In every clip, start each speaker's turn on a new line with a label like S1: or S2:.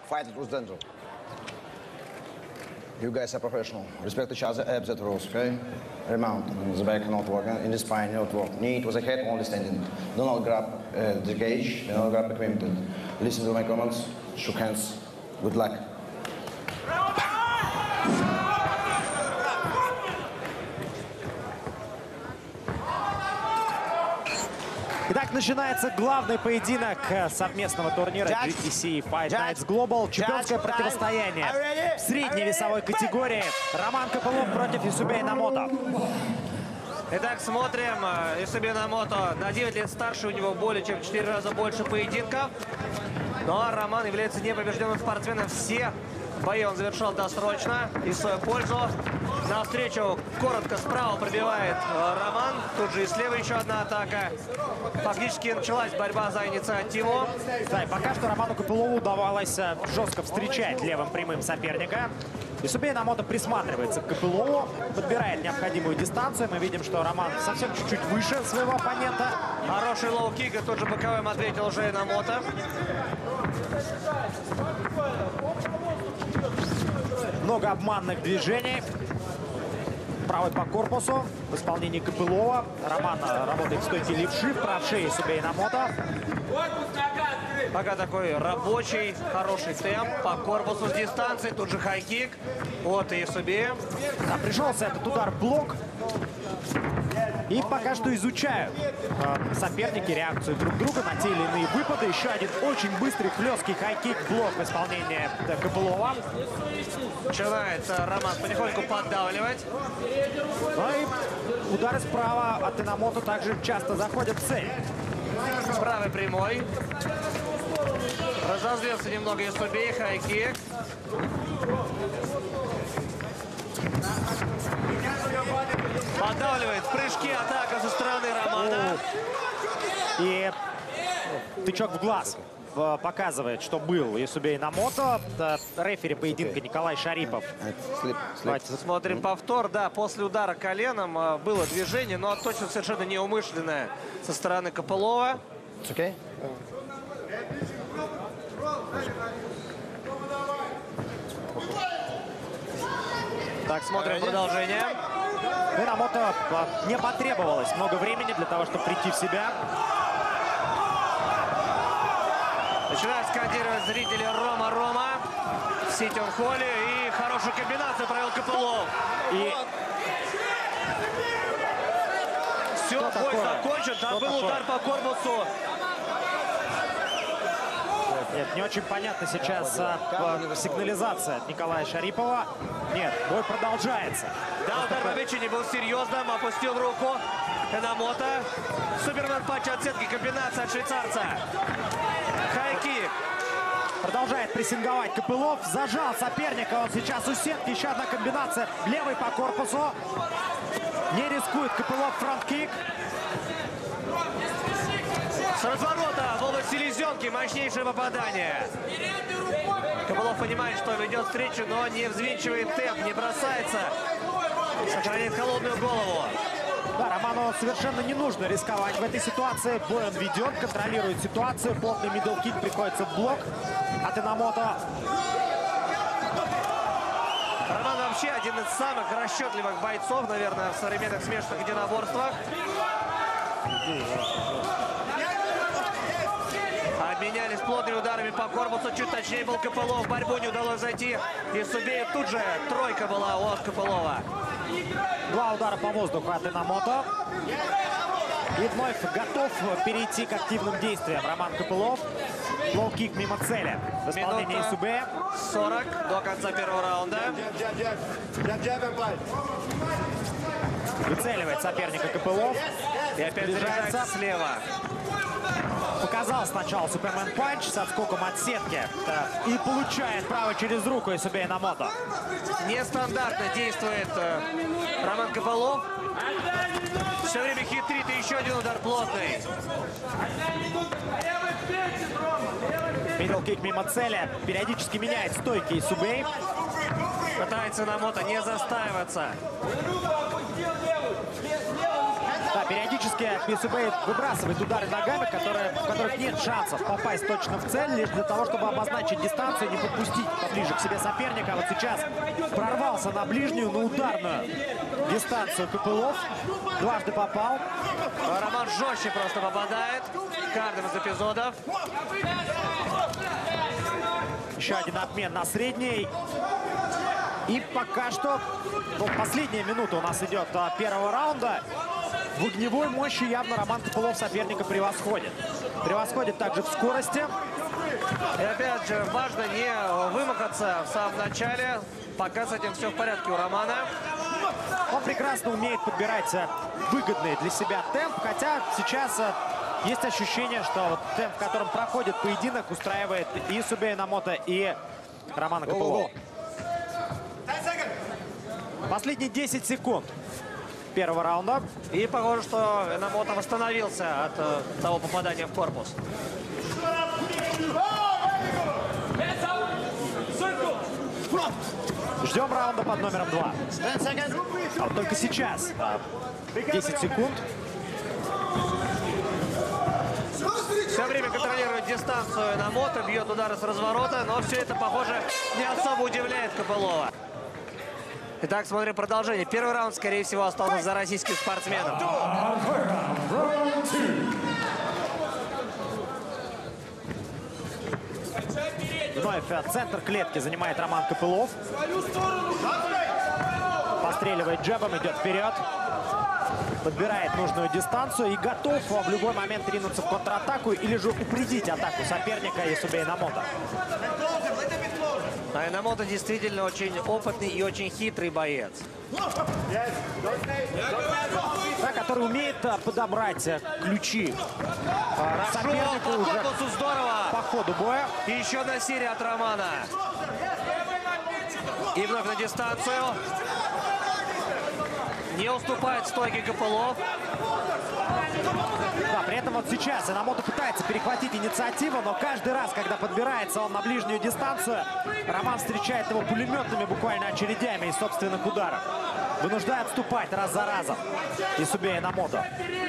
S1: Fight it with Denzel. You guys are professional. Respect each other, abs at rules, okay? Remount. In the back, not working. In the spine, not work. Knee to the head, only standing. Do not grab the cage, do not grab equipment. Listen to my comments. Shook hands. Good luck.
S2: Итак, начинается главный поединок совместного турнира GTC Fight Nights Global. Чемпионское противостояние в средней весовой категории. Роман Копылов против Юсубей Намото.
S3: Итак, смотрим. Юсубей Намото на 9 лет старше, у него более чем в 4 раза больше поединков. Но Роман является непобежденным спортсменом. Все бои он завершал досрочно и в свою пользу. Навстречу коротко справа пробивает Роман. Тут же и слева еще одна атака. Фактически началась борьба за инициативу.
S2: Да, и пока что Роману Копылову удавалось жестко встречать левым прямым соперника. Юсубей Намото присматривается к Копылову, подбирает необходимую дистанцию. Мы видим, что Роман совсем чуть-чуть выше своего оппонента.
S3: Хороший лоу-кик, и тут же боковым ответил уже Намото.
S2: Много обманных движений. Правый по корпусу в исполнении Копылова. Роман работает в стойке левши, в правши Юсубей Намото.
S3: Пока такой рабочий, хороший темп по корпусу с дистанции. Тут же хай-кик от Юсубея.
S2: Да, пришелся этот удар в блок. И пока что изучают соперники реакцию друг друга на те или иные выпады. Еще один очень быстрый хлесткий хай-кик блок в исполнении Копылова.
S3: Начинает Роман потихоньку поддавливать.
S2: Ну и удары справа от Инамото также часто заходят в цель.
S3: С правой прямой. Разозлился немного Юсубей, хай-кик. Поддавливает в прыжке, атака со стороны Романа.
S2: И тычок в глаз показывает, что был Юсубей Намото. Рефери поединка Николай Шарипов.
S3: Давайте смотрим повтор. Да, после удара коленом было движение, но точно совершенно неумышленное со стороны Копылова.
S1: Okay?
S3: Так, смотрим продолжение.
S2: Намото не потребовалось много времени для того, чтобы прийти в себя.
S3: Начинают скандировать зрители «Рома, Рома» в Ситион-холле. И хорошую комбинацию провел Копылов. И все, бой закончен. Там был удар по корпусу.
S2: Нет, не очень понятно сейчас сигнализация от Николая Шарипова. Нет, бой продолжается.
S3: Да, удар по печени был серьезным. Опустил руку Намото. Супермен патч от сетки. Комбинация от швейцарца. Хай-кик.
S2: Продолжает прессинговать Копылов. Зажал соперника. Он сейчас у сетки. Еще одна комбинация. Левый по корпусу. Не рискует Копылов. Фронт-кик.
S3: С разворота в область селезенки. Мощнейшее попадание. Копылов понимает, что ведет встречу, но не взвинчивает темп, не бросается. Сохраняет холодную голову.
S2: Да, Роману совершенно не нужно рисковать в этой ситуации. Бой он ведет, контролирует ситуацию. Плотный мидл-кик приходится в блок от Инамото.
S3: Роман вообще один из самых расчетливых бойцов, наверное, в современных смешанных единоборствах. Обменялись плотными ударами по корпусу. Чуть точнее был Копылов. В борьбу не удалось зайти. Юсубею тут же тройка была от Копылова.
S2: Два удара по воздуху от Инамото. И вновь готов перейти к активным действиям Роман Копылов. Лоу-кик мимо цели в исполнении Юсубея.
S3: 40 до конца первого раунда.
S2: Выцеливает соперника Копылов.
S3: И опять заряжается слева.
S2: Показал сначала Супермен панч с отскоком от сетки. И получает право через руку Юсубей Намото.
S3: Нестандартно действует Роман Копылов. Все время хитрит. И еще один удар плотный.
S2: Мидл-кик мимо цели. Периодически меняет стойки Юсубей.
S3: Пытается Намото не застаиваться.
S2: Да, Периодически Исубей выбрасывает удары ногами, в которых нет шансов попасть точно в цель, лишь для того, чтобы обозначить дистанцию и не подпустить поближе к себе соперника. А вот сейчас прорвался на ближнюю, на ударную дистанцию Копылов. Дважды попал.
S3: Роман жестче просто попадает в каждом из эпизодов.
S2: Еще один обмен на средний. И пока что последняя минута у нас идет первого раунда. В огневой мощи явно Роман Копылов соперника превосходит. Превосходит также в скорости.
S3: И опять же, важно не вымахаться в самом начале. Пока с этим все в порядке у Романа.
S2: Он прекрасно умеет подбирать выгодный для себя темп. Хотя сейчас есть ощущение, что вот темп, в котором проходит поединок, устраивает и Исубей Эномото, и Романа Копылова. Последние 10 секунд первого раунда.
S3: И похоже, что Эномото восстановился от того попадания в корпус.
S2: Ждем раунда под номером 2. А вот только сейчас 10 секунд.
S3: Все время контролирует дистанцию Эномото, бьет удары с разворота, но все это, похоже, не особо удивляет Копылова. Итак, смотрим продолжение. Первый раунд, скорее всего, остался за российским спортсменом.
S2: Вновь центр клетки занимает Роман Копылов. Постреливает джебом, идет вперед. Подбирает нужную дистанцию и готов в любой момент ринуться в контратаку или же упредить атаку соперника Исубей Эномото.
S3: А Эномото действительно очень опытный и очень хитрый боец.
S2: Да, который умеет подобрать ключи сопернику
S3: По
S2: уже
S3: корпусу здорово.
S2: по ходу боя.
S3: И еще одна серия от Романа. И вновь на дистанцию. Не уступает стойке Копылов.
S2: Да, при этом вот сейчас Эномото пытается перехватить инициативу, но каждый раз, когда подбирается он на ближнюю дистанцию, Роман встречает его пулеметными буквально очередями из собственных ударов. Вынуждая отступать раз за разом Исубей Эномото.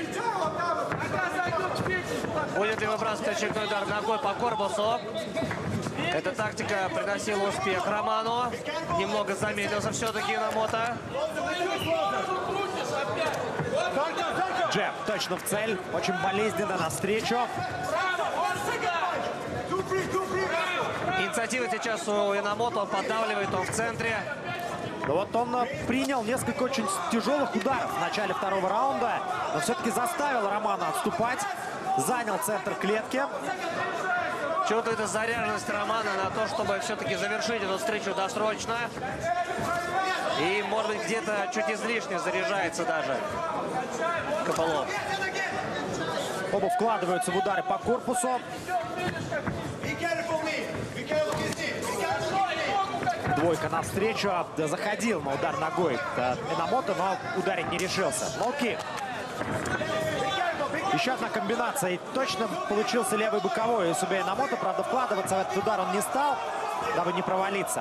S3: Будет ли выбрасывать очередной удар ногой по корпусу? Эта тактика приносила успех Роману. Немного замедлился все-таки Эномото.
S2: Джеб точно в цель. Очень болезненно навстречу.
S3: Инициатива сейчас у Эномото. Он поддавливает, он в центре.
S2: Но вот он принял несколько очень тяжелых ударов в начале второго раунда, но все-таки заставил Романа отступать. Занял центр клетки.
S3: Чувствуется заряженность Романа на то, чтобы все-таки завершить эту встречу досрочно. И, может быть, где-то чуть излишне заряжается даже Копылов.
S2: Оба вкладываются в удары по корпусу. Двойка навстречу. Заходил на удар ногой Эномото, но ударить не решился. Лоу-кик. Еще одна комбинация. И точно получился левый боковой Исубей Эномото. Правда, вкладываться в этот удар он не стал, дабы не провалиться.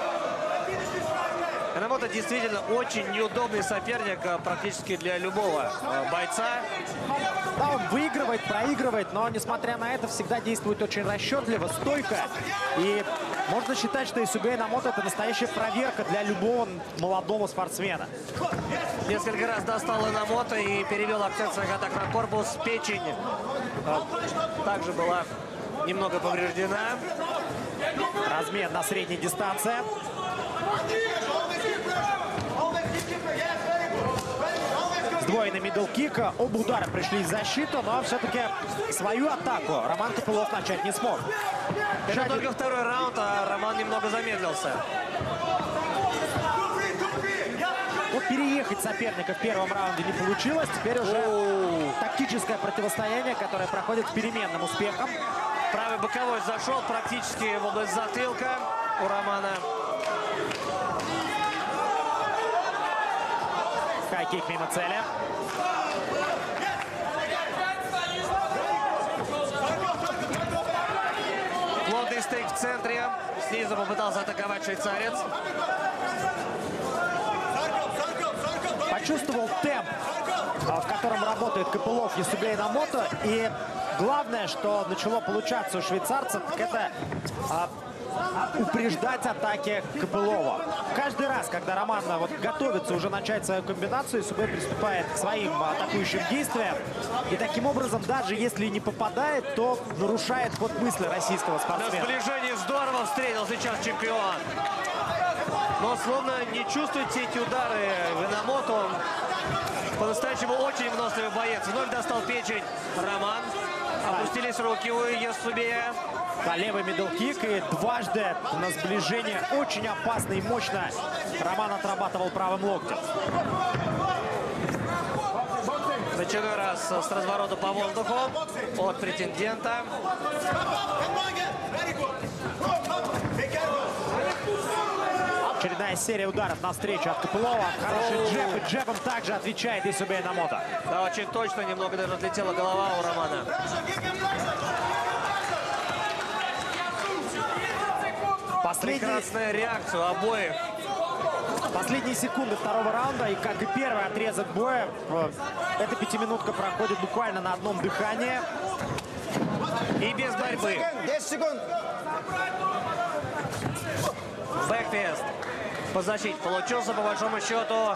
S3: Эномото действительно очень неудобный соперник практически для любого бойца.
S2: Да, он выигрывает, проигрывает, но, несмотря на это, всегда действует очень расчетливо, стойко. И можно считать, что Исубей Эномото — это настоящая проверка для любого молодого спортсмена.
S3: Несколько раз достал Эномото и перевел акцент своих атак на корпус. Печень также была немного повреждена.
S2: Размен на средней дистанции. Сдвоенный мидл-кик. Оба удара пришли в защиту, но все-таки свою атаку Роман Копылов начать не смог.
S3: Это только второй раунд, а Роман немного замедлился.
S2: Вот переехать соперника в первом раунде не получилось. Теперь уже тактическое противостояние, которое проходит с переменным успехом.
S3: Правый боковой зашел практически в область затылка у Романа.
S2: Хай-кик мимо цели.
S3: Плотный стейк в центре. Снизу попытался атаковать швейцарец.
S2: почувствовал темп, в котором работает Копылов, Юсуби Инамото. И главное, что начало получаться у швейцарца, так это упреждать атаки Копылова. Каждый раз, когда Роман готовится уже начать свою комбинацию, Юсуби приступает к своим атакующим действиям. И таким образом, даже если не попадает, то нарушает ход мысли российского спортсмена.
S3: На сближении здорово встретил сейчас чемпион. Но словно не чувствует все эти удары Инамото. Он по-настоящему очень выносливый боец. Вновь достал печень Роман. Опустились руки у Юсубия.
S2: Левый мидл-кик, и дважды на сближение очень опасно и мощно Роман отрабатывал правым локтем.
S3: В очередной раз с разворота по воздуху от претендента.
S2: Очередная серия ударов навстречу от Копылова. Хороший джеб, и джебом также отвечает Юсуби Инамото.
S3: Да, очень точно, немного даже отлетела голова у Романа. Прекрасная реакция у обоих.
S2: Последние секунды второго раунда, и как и первый отрезок боя, эта пятиминутка проходит буквально на одном дыхании.
S3: И без борьбы.
S1: 10 секунд.
S3: Бэкфест по защите получился, по большому счету.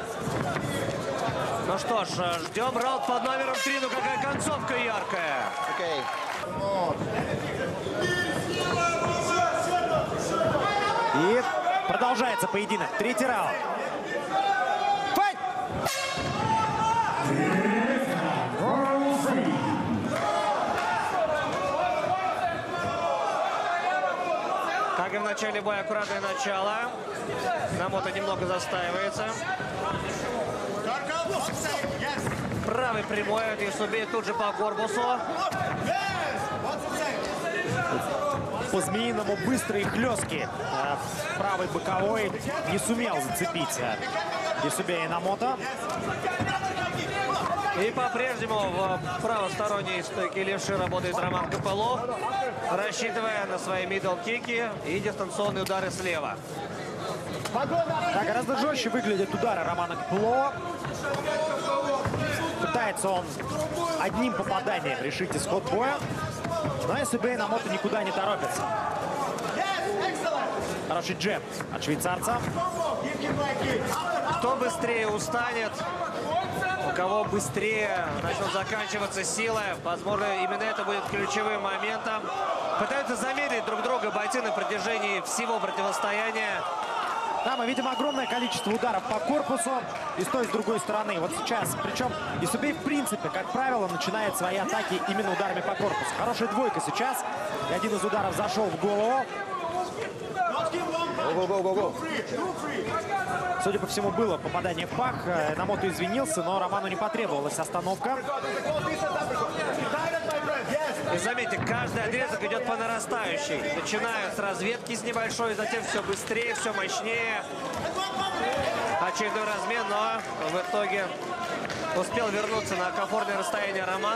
S3: Ну что ж, ждем раунд под номером 3. Ну какая концовка яркая.
S1: Окей.
S2: И продолжается поединок. Третий раунд. Файт!
S3: Как и в начале боя, аккуратное начало. Инамото немного застаивается. Правый прямой от Юсуби тут же по корпусу.
S2: По-змеиному быстрые хлестки. Правый боковой не сумел зацепить Юсуби Инамото.
S3: И по-прежнему в правосторонней стойке левши работает Роман Копылов, рассчитывая на свои мидл-кики и дистанционные удары слева.
S2: Да, гораздо жестче выглядят удары Романа Копылова. Пытается он одним попаданием решить исход боя. Но Юсуби Инамото никуда не торопится. Хороший джеб от швейцарца.
S3: Кто быстрее устанет, у кого быстрее начнут заканчиваться силы, возможно, именно это будет ключевым моментом. Пытаются замедлить друг друга бойцы на протяжении всего противостояния.
S2: Да, мы видим огромное количество ударов по корпусу и с той, и с другой стороны. Вот сейчас, причем Юсуби, в принципе, как правило, начинает свои атаки именно ударами по корпусу. Хорошая двойка сейчас. И один из ударов зашел в голову. Судя по всему, было попадание в пах. Инамото извинился, но Роману не потребовалась остановка.
S3: И заметьте, каждый отрезок идет по нарастающей. Начинают с разведки с небольшой, затем все быстрее, все мощнее. Очередной размен, но в итоге успел вернуться на комфортное расстояние Роман.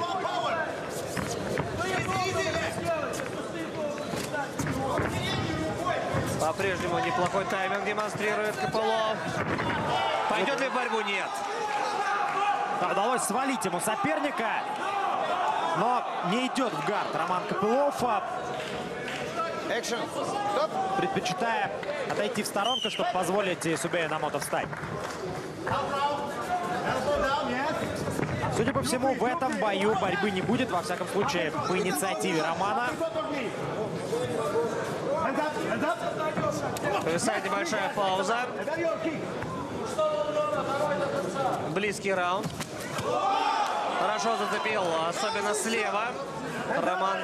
S3: По-прежнему неплохой тайминг демонстрирует Копылов. Пойдет ли в борьбу? Нет.
S2: Да, удалось свалить ему соперника, но не идет в гард Роман Копылов, предпочитая отойти в сторонку, чтобы позволить Юсуби Инамото встать. Судя по всему, в этом бою борьбы не будет, во всяком случае, по инициативе Романа.
S3: Повисает небольшая пауза. Близкий раунд. Хорошо зацепил, особенно слева. Роман.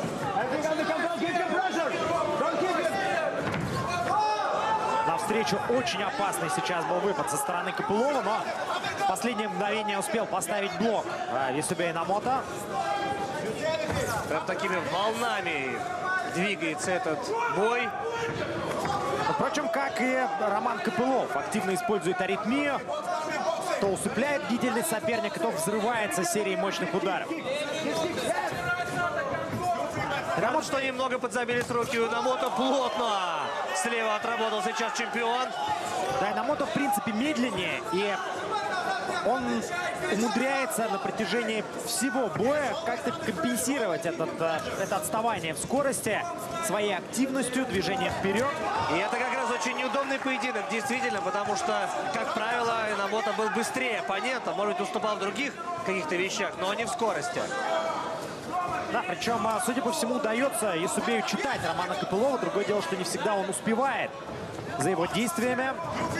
S2: Навстречу очень опасный сейчас был выпад со стороны Копылова, но в последнее мгновение успел поставить блок Юсуби Инамото.
S3: Прям такими волнами двигается этот бой.
S2: Впрочем, как и Роман Копылов, активно использует аритмию. То усыпляет бдительность соперника, то взрывается серией мощных ударов.
S3: Рад, что немного подзабились руки у Инамото. Плотно слева отработал сейчас чемпион.
S2: Да, Инамото, в принципе, медленнее, и он умудряется на протяжении всего боя как-то компенсировать это отставание в скорости своей активностью, движением вперед.
S3: И это как раз очень неудобный поединок, действительно, потому что, как правило, Инамото был быстрее оппонента, может быть, уступал в других каких-то вещах, но не в скорости.
S2: Да, причем, судя по всему, удается Ясубею читать Романа Копылова. Другое дело, что не всегда он успевает за его действиями.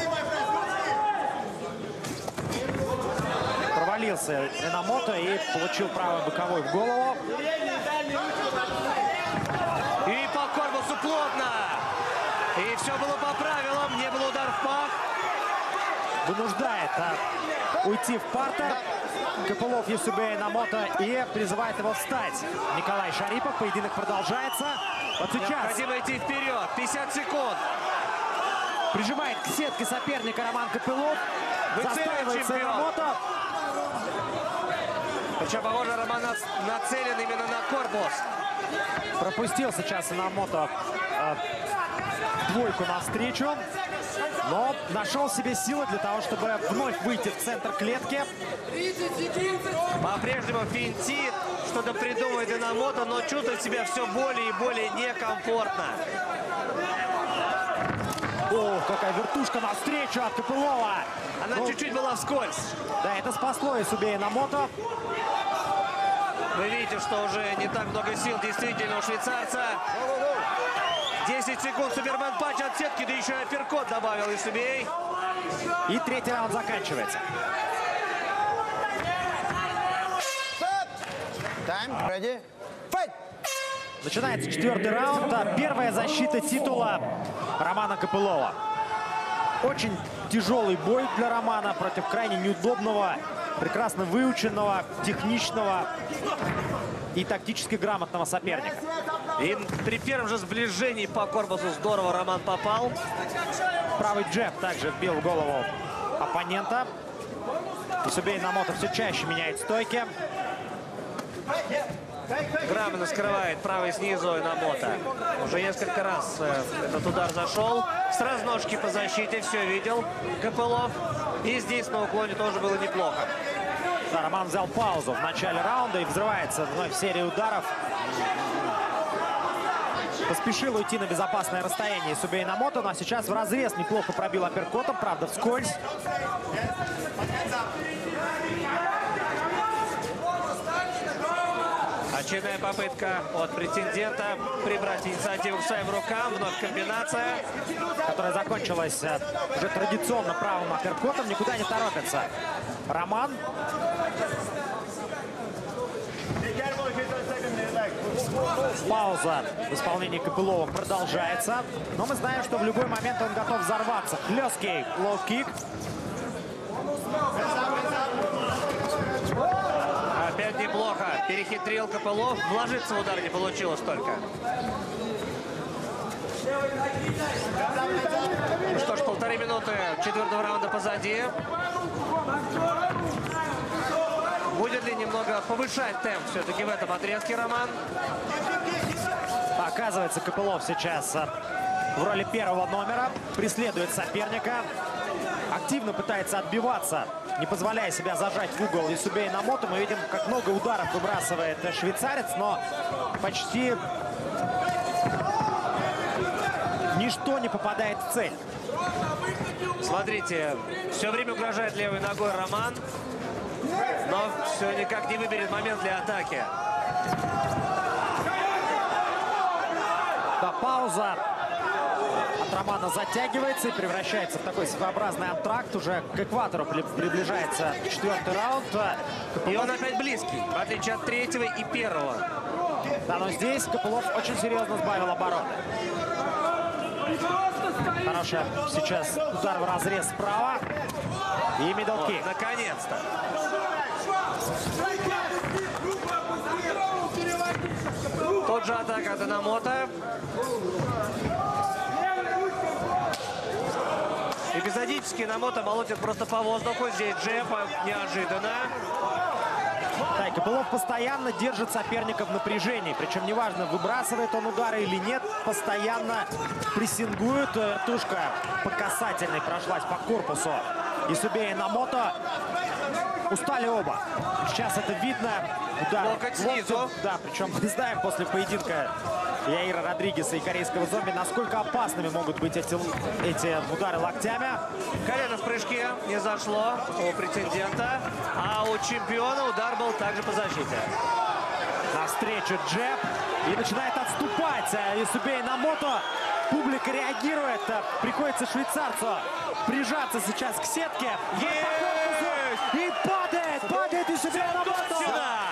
S2: Провалился Инамото и получил правый боковой в голову.
S3: И по корпусу плотно. И все было по правилам, не было удар в пах.
S2: Вынуждает уйти в партер Копылов Ясубея Инамото и призывает его встать. Николай Шарипов, поединок продолжается. Вот сейчас
S3: Необходимо идти вперед, 50 секунд.
S2: прижимает к сетке соперника Роман Копылов. Застаивается Инамото.
S3: Причем, похоже, Роман нацелен именно на корпус.
S2: Пропустил сейчас Инамото двойку навстречу, но нашел себе силы для того, чтобы вновь выйти в центр клетки.
S3: По-прежнему финтит, что-то придумывает Инамото, но чувствует себя все более и более некомфортно.
S2: О, какая вертушка навстречу от Копылова.
S3: Она чуть-чуть была вскользь.
S2: Да, это спасло Ясубея Инамото.
S3: Вы видите, что уже не так много сил действительно у швейцарца. 10 секунд, супермен панч от сетки, да еще и апперкот добавил Ясубей.
S2: И третий раунд заканчивается.
S1: Time, ready, fight!
S2: Начинается четвертый раунд. Первая защита титула Романа Копылова. Очень тяжелый бой для Романа против крайне неудобного, прекрасно выученного, техничного и тактически грамотного соперника.
S3: И при первом же сближении по корпусу здорово Роман попал.
S2: Правый джеб также вбил в голову оппонента. Ясубей Инамото все чаще меняет стойки.
S3: Грамотно скрывает правый снизу Инамото. Уже несколько раз этот удар зашел. Сразу ножки по защите, все видел Копылов. И здесь на уклоне тоже было неплохо.
S2: Да, Роман взял паузу в начале раунда и взрывается вновь серия ударов. Поспешил уйти на безопасное расстояние Ясубей Инамото, но сейчас в разрез неплохо пробил апперкотом, правда, вскользь.
S3: Очередная попытка от претендента прибрать инициативу к своим рукам. Вновь комбинация.
S2: Которая закончилась уже традиционно правым апперкотом. Никуда не торопится Роман. Пауза в исполнении Копылова продолжается. Но мы знаем, что в любой момент он готов взорваться. Хлесткий лоу-кик.
S3: Опять неплохо. Перехитрил Копылов. Вложиться в удар не получилось только. Ну что ж, 1,5 минуты четвертого раунда позади. Будет ли немного повышать темп все-таки в этом отрезке Роман?
S2: Оказывается, Копылов сейчас в роли первого номера. Преследует соперника. Активно пытается отбиваться, не позволяя себя зажать в угол Ясубей Инамото. Мы видим, как много ударов выбрасывает швейцарец, но почти ничто не попадает в цель.
S3: Смотрите, все время угрожает левой ногой Роман, но все никак не выберет момент для атаки.
S2: Да, пауза от Романа затягивается и превращается в такой своеобразный антракт. Уже к экватору приближается четвертый раунд.
S3: И он опять близкий, в отличие от третьего и первого.
S2: Да, но здесь Копылов очень серьезно сбавил обороты. Хороший сейчас удар в разрез справа. И мидл-кик.
S3: Наконец-то. Тут же атака от Инамото. Эпизодически Инамото молотит просто по воздуху. Здесь джеб неожиданно.
S2: Да, и Копылов постоянно держит соперника в напряжении. Причем неважно, выбрасывает он удары или нет, постоянно прессингует. Тушка по касательной прошлась по корпусу Исубея и Инамото. Устали оба. Сейчас это видно. Удар
S3: Локоть снизу.
S2: Да, причем мы знаем после поединка Яира Родригеса и корейского зомби, насколько опасными могут быть эти удары локтями.
S3: Колено в прыжке не зашло у претендента, а у чемпиона удар был также по защите.
S2: Навстречу джеб. И начинает отступать Исубея Инамото. Публика реагирует. Приходится швейцарцу прижаться сейчас к сетке.
S3: Есть!
S2: И падает Исубея Инамото.
S3: Сюда!